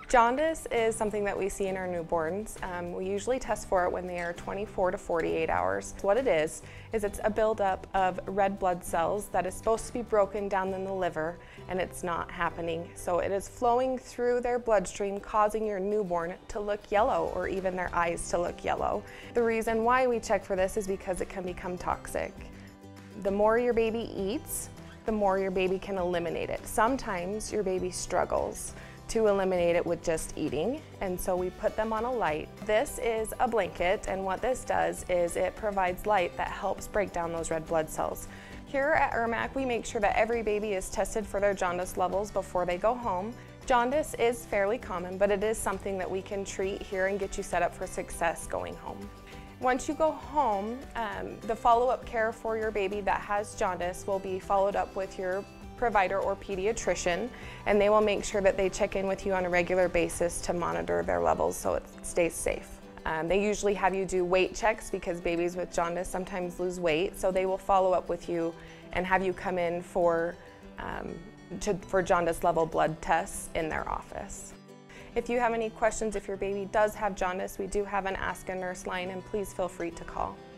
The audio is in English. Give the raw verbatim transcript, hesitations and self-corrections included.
Jaundice is something that we see in our newborns. Um, we usually test for it when they are twenty-four to forty-eight hours. What it is, is it's a buildup of red blood cells that is supposed to be broken down in the liver, and it's not happening. So it is flowing through their bloodstream, causing your newborn to look yellow or even their eyes to look yellow. The reason why we check for this is because it can become toxic. The more your baby eats, the more your baby can eliminate it. Sometimes your baby struggles to eliminate it with just eating, and so we put them on a light. This is a blanket, and what this does is it provides light that helps break down those red blood cells. Here at E I R M C, we make sure that every baby is tested for their jaundice levels before they go home. Jaundice is fairly common, but it is something that we can treat here and get you set up for success going home. Once you go home, um, the follow-up care for your baby that has jaundice will be followed up with your provider or pediatrician, and they will make sure that they check in with you on a regular basis to monitor their levels so it stays safe. Um, they usually have you do weight checks because babies with jaundice sometimes lose weight, so they will follow up with you and have you come in for, um, to, for jaundice level blood tests in their office. If you have any questions, if your baby does have jaundice, we do have an Ask a Nurse line, and please feel free to call.